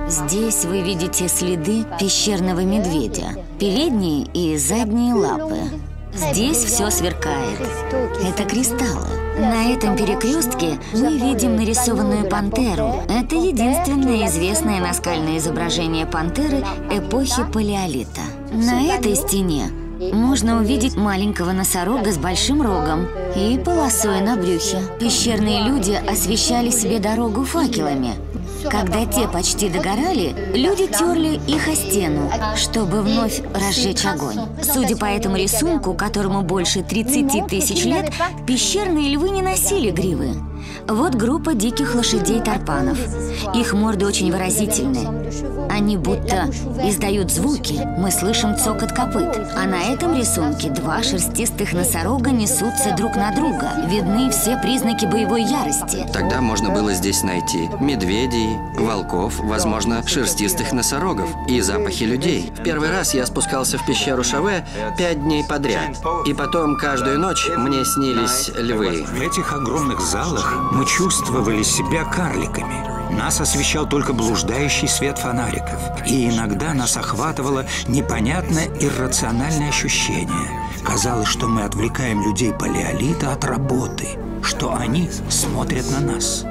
Здесь вы видите следы пещерного медведя, передние и задние лапы. Здесь все сверкает. Это кристаллы. На этом перекрестке мы видим нарисованную пантеру. Это единственное известное наскальное изображение пантеры эпохи Палеолита. На этой стене можно увидеть маленького носорога с большим рогом и полосой на брюхе. Пещерные люди освещали себе дорогу факелами. Когда те почти догорали, люди терли их о стену, чтобы вновь разжечь огонь. Судя по этому рисунку, которому больше 30 тысяч лет, пещерные львы не носили гривы. Вот группа диких лошадей-тарпанов. Их морды очень выразительны. Они будто издают звуки, мы слышим цокот копыт. А на этом рисунке два шерстистых носорога несутся друг на друга. Видны все признаки боевой ярости. Тогда можно было здесь найти медведей, волков, возможно, шерстистых носорогов и запахи людей. В первый раз я спускался в пещеру Шаве 5 дней подряд. И потом каждую ночь мне снились львы. В этих огромных залах мы чувствовали себя карликами. Нас освещал только блуждающий свет фонариков. И иногда нас охватывало непонятное иррациональное ощущение. Казалось, что мы отвлекаем людей палеолита от работы, что они смотрят на нас.